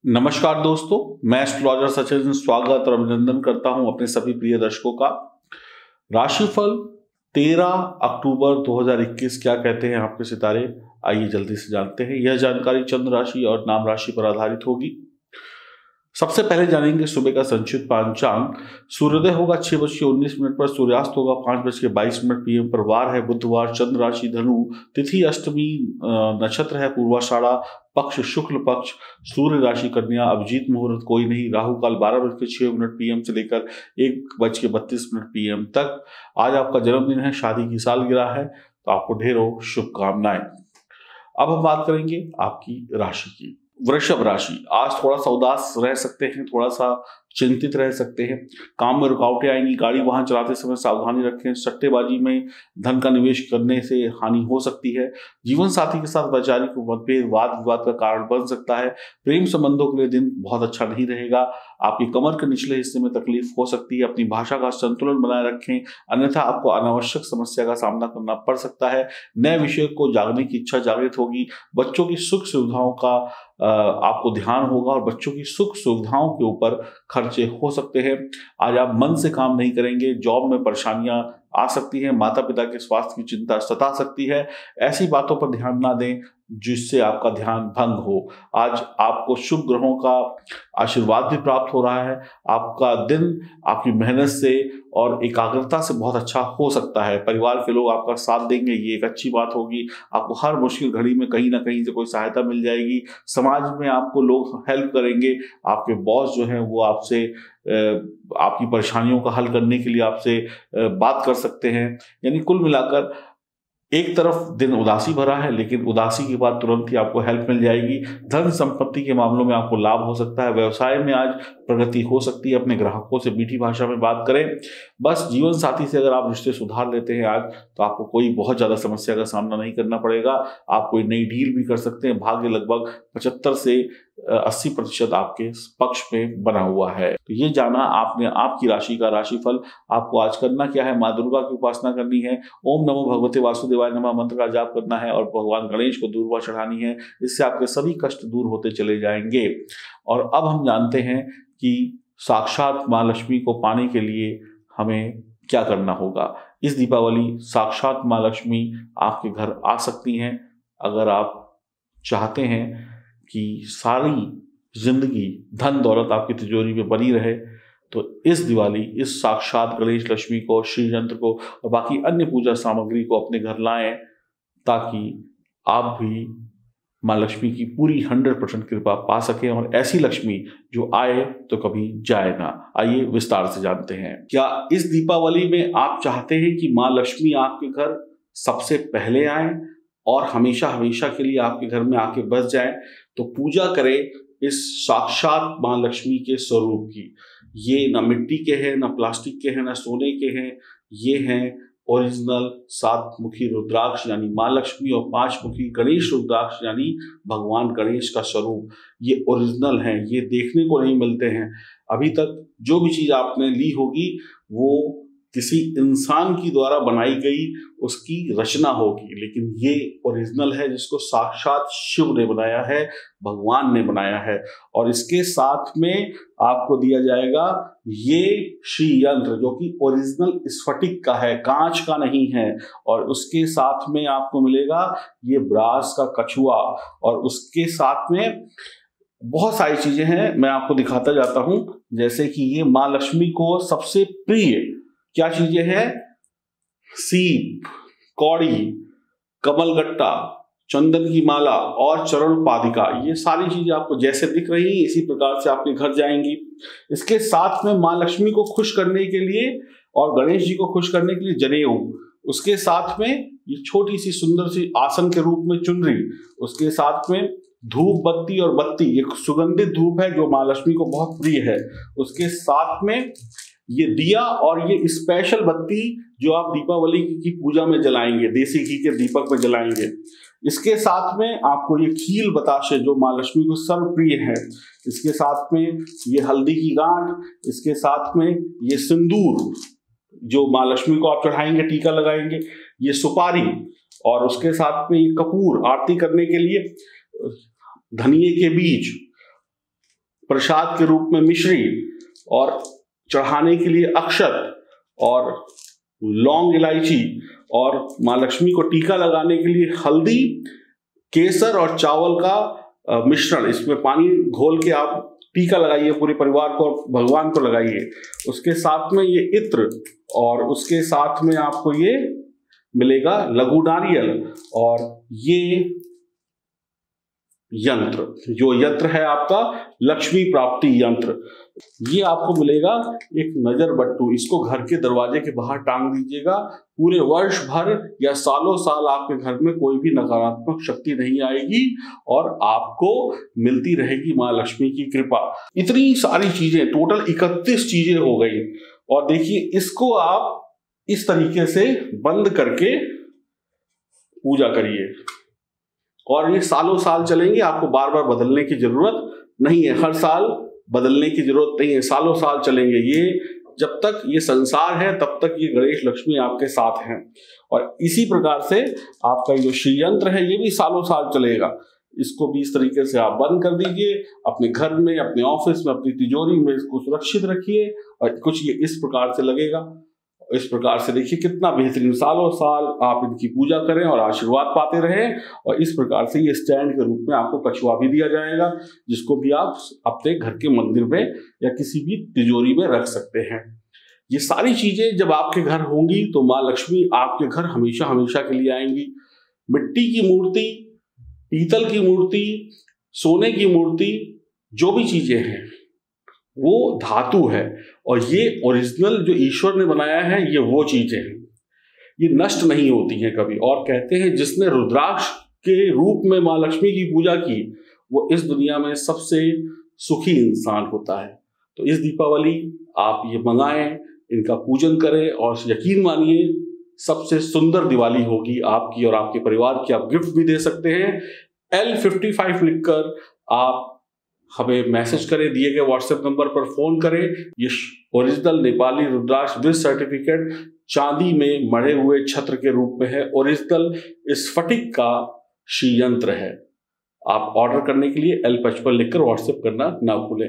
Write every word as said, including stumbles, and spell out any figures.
नमस्कार दोस्तों, मैं एस्ट्रोलॉजर सचिन स्वागत और अभिनंदन करता हूं अपने सभी प्रिय दर्शकों का। राशिफल तेरह अक्टूबर दो हज़ार इक्कीस क्या कहते हैं आपके सितारे, आइए जल्दी से जानते हैं। यह जानकारी चंद्र राशि और नाम राशि पर आधारित होगी। सबसे पहले जानेंगे सुबह का संचित पांचांग। सूर्योदय होगा छह बज के उन्नीस मिनट पर, सूर्यास्त होगा पांच बज के बाईस मिनट पीएम पर। वार है बुधवार, चंद्र राशि धनु, तिथि अष्टमी, नक्षत्र है पूर्वाषाढ़ा, पक्ष शुक्ल पक्ष, सूर्य राशि कन्या, अभिजीत मुहूर्त कोई नहीं, राहु काल बारह बज के छह मिनट पीएम से लेकर एक बज के बत्तीस मिनट पीएम तक। आज आपका जन्मदिन है, शादी की सालगिरह है, तो आपको ढेरों शुभकामनाएं। अब हम बात करेंगे आपकी राशि की। वृषभ राशि, आज थोड़ा सा उदास रह सकते हैं, थोड़ा सा चिंतित रह सकते हैं, काम में रुकावटें आएंगी, गाड़ी वाहन चलाते समय सावधानी रखें, सट्टेबाजी में धन का निवेश करने से हानि हो सकती है। जीवन साथी के साथ वैचारिक मतभेद वाद विवाद का कारण बन सकता है। प्रेम संबंधों के लिए दिन बहुत अच्छा नहीं रहेगा। आपकी कमर के निचले हिस्से में तकलीफ हो सकती है। अपनी भाषा का संतुलन बनाए रखें, अन्यथा आपको अनावश्यक समस्या का सामना करना पड़ सकता है। नए विषय को जानने की इच्छा जागृत होगी। बच्चों की सुख सुविधाओं का आपको ध्यान होगा और बच्चों की सुख सुविधाओं के ऊपर खर्चे हो सकते हैं। आज आप मन से काम नहीं करेंगे, जॉब में परेशानियां आ सकती हैं, माता पिता के स्वास्थ्य की चिंता सता सकती है। ऐसी बातों पर ध्यान ना दें जिससे आपका ध्यान भंग हो। आज आपको शुभ ग्रहों का आशीर्वाद भी प्राप्त हो रहा है। आपका दिन आपकी मेहनत से और एकाग्रता से बहुत अच्छा हो सकता है। परिवार के लोग आपका साथ देंगे, ये एक अच्छी बात होगी। आपको हर मुश्किल घड़ी में कहीं ना कहीं से कोई सहायता मिल जाएगी। समाज में आपको लोग हेल्प करेंगे। आपके बॉस जो हैं वो आपसे आपकी परेशानियों का हल करने के लिए आपसे बात कर सकते हैं। यानी कुल मिलाकर एक तरफ दिन उदासी भरा है, लेकिन उदासी के बाद तुरंत ही आपको हेल्प मिल जाएगी। धन संपत्ति के मामलों में आपको लाभ हो सकता है। व्यवसाय में आज प्रगति हो सकती है। अपने ग्राहकों से मीठी भाषा में बात करें। बस जीवन साथी से अगर आप रिश्ते सुधार लेते हैं आज, तो आपको कोई बहुत ज़्यादा समस्या का सामना नहीं करना पड़ेगा। आप कोई नई डील भी कर सकते हैं। भाग्य लगभग पचहत्तर से अस्सी प्रतिशत आपके पक्ष में बना हुआ है। तो ये जाना आपने आपकी राशि का राशिफल। आपको आज करना क्या है, माँ दुर्गा की उपासना करनी है, ओम नमो भगवते वासुदेवाय नमः मंत्र का जाप करना है और भगवान गणेश को दूर्वा चढ़ानी है। इससे आपके सभी कष्ट दूर होते चले जाएंगे। और अब हम जानते हैं कि साक्षात माँ लक्ष्मी को पाने के लिए हमें क्या करना होगा। इस दीपावली साक्षात माँ लक्ष्मी आपके घर आ सकती हैं। अगर आप चाहते हैं कि सारी जिंदगी धन दौलत आपकी तिजोरी में बनी रहे, तो इस दिवाली इस साक्षात गणेश लक्ष्मी को, श्री यंत्र को और बाकी अन्य पूजा सामग्री को अपने घर लाएं, ताकि आप भी माँ लक्ष्मी की पूरी हंड्रेड परसेंट कृपा पा सकें और ऐसी लक्ष्मी जो आए तो कभी जाए ना। आइए विस्तार से जानते हैं। क्या इस दीपावली में आप चाहते हैं कि माँ लक्ष्मी आपके घर सबसे पहले आए और हमेशा हमेशा के लिए आपके घर में आके बस जाए? तो पूजा करें इस साक्षात माँ लक्ष्मी के स्वरूप की। ये ना मिट्टी के हैं, ना प्लास्टिक के हैं, ना सोने के हैं। ये हैं ओरिजिनल सात मुखी रुद्राक्ष यानी माँ लक्ष्मी और पांच मुखी गणेश रुद्राक्ष यानी भगवान गणेश का स्वरूप। ये ओरिजिनल हैं, ये देखने को नहीं मिलते हैं। अभी तक जो भी चीज आपने ली होगी वो किसी इंसान की द्वारा बनाई गई उसकी रचना होगी, लेकिन ये ओरिजिनल है जिसको साक्षात शिव ने बनाया है, भगवान ने बनाया है। और इसके साथ में आपको दिया जाएगा ये श्री यंत्र जो कि ओरिजिनल स्फटिक का है, कांच का नहीं है। और उसके साथ में आपको मिलेगा ये ब्रास का कछुआ, और उसके साथ में बहुत सारी चीजें हैं, मैं आपको दिखाता जाता हूं। जैसे कि ये माँ लक्ष्मी को सबसे प्रिय क्या चीजें हैं, सीप, कौड़ी, कमलगट्टा, चंदन की माला और चरण पादिका। ये सारी चीजें आपको जैसे दिख रही हैं इसी प्रकार से आपके घर जाएंगी। इसके साथ में माँ लक्ष्मी को खुश करने के लिए और गणेश जी को खुश करने के लिए जनेऊ, उसके साथ में ये छोटी सी सुंदर सी आसन के रूप में चुनरी, उसके साथ में धूप बत्ती और बत्ती, ये सुगंधित धूप है जो माँ लक्ष्मी को बहुत प्रिय है। उसके साथ में ये दिया और ये स्पेशल बत्ती जो आप दीपावली की पूजा में जलाएंगे, देसी घी के दीपक में जलाएंगे। इसके साथ में आपको ये खील बताशे जो माँ लक्ष्मी को सर्व प्रिय है। इसके साथ में ये हल्दी की गांठ, इसके साथ में ये सिंदूर जो माँ लक्ष्मी को आप चढ़ाएंगे, टीका लगाएंगे, ये सुपारी, और उसके साथ में ये कपूर आरती करने के लिए, धनिये के बीज, प्रसाद के रूप में मिश्री, और चढ़ाने के लिए अक्षत और लौंग इलायची, और माँ लक्ष्मी को टीका लगाने के लिए हल्दी, केसर और चावल का मिश्रण, इसमें पानी घोल के आप टीका लगाइए पूरे परिवार को और भगवान को लगाइए। उसके साथ में ये इत्र, और उसके साथ में आपको ये मिलेगा लघु नारियल, और ये यंत्र, जो यंत्र है आपका लक्ष्मी प्राप्ति यंत्र, ये आपको मिलेगा एक नजर बट्टू। इसको घर के दरवाजे के बाहर टांग दीजिएगा। पूरे वर्ष भर या सालों साल आपके घर में कोई भी नकारात्मक शक्ति नहीं आएगी और आपको मिलती रहेगी माँ लक्ष्मी की कृपा। इतनी सारी चीजें, टोटल इकतीस चीजें हो गई। और देखिए, इसको आप इस तरीके से बंद करके पूजा करिए, और ये सालों साल चलेंगे। आपको बार बार बदलने की जरूरत नहीं है, हर साल बदलने की जरूरत नहीं है, सालों साल चलेंगे ये। जब तक ये संसार है तब तक ये गणेश लक्ष्मी आपके साथ हैं। और इसी प्रकार से आपका जो श्री यंत्र है ये भी सालों साल चलेगा। इसको भी इस तरीके से आप बंद कर दीजिए, अपने घर में, अपने ऑफिस में, अपनी तिजोरी में इसको सुरक्षित रखिए, और कुछ ये इस प्रकार से लगेगा। इस प्रकार से देखिए कितना बेहतरीन, सालों साल आप इनकी पूजा करें और आशीर्वाद पाते रहें। और इस प्रकार से ये स्टैंड के रूप में आपको कछुआ भी दिया जाएगा, जिसको भी आप अपने घर के मंदिर में या किसी भी तिजोरी में रख सकते हैं। ये सारी चीजें जब आपके घर होंगी तो माँ लक्ष्मी आपके घर हमेशा हमेशा के लिए आएंगी। मिट्टी की मूर्ति, पीतल की मूर्ति, सोने की मूर्ति, जो भी चीजें हैं वो धातु है, और ये ओरिजिनल जो ईश्वर ने बनाया है ये वो चीजें हैं, ये नष्ट नहीं होती हैं कभी। और कहते हैं जिसने रुद्राक्ष के रूप में माँ लक्ष्मी की पूजा की वो इस दुनिया में सबसे सुखी इंसान होता है। तो इस दीपावली आप ये मंगाएं, इनका पूजन करें, और यकीन मानिए सबसे सुंदर दिवाली होगी आपकी और आपके परिवार की। आप गिफ्ट भी दे सकते हैं। एल फिफ्टी फाइव लिखकर आप हमें मैसेज करें, दिए गए व्हाट्सएप नंबर पर फोन करें। ये ओरिजिनल नेपाली रुद्राक्ष विद सर्टिफिकेट चांदी में मढ़े हुए छत्र के रूप में है, ओरिजिनल स्फटिक का श्री यंत्र है। आप ऑर्डर करने के लिए एल पचपन लिखकर व्हाट्सएप करना ना भूलें।